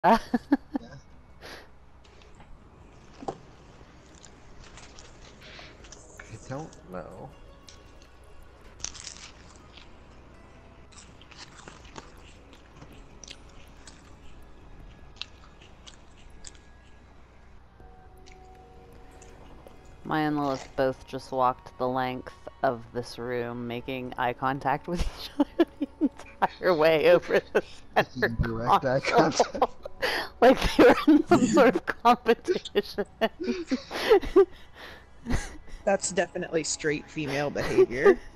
Yeah. I don't know. Maya and Lilith both just walked the length of this room, making eye contact with each other the entire way over the center Direct eye contact. Like they were in some sort of competition. That's definitely straight female behavior.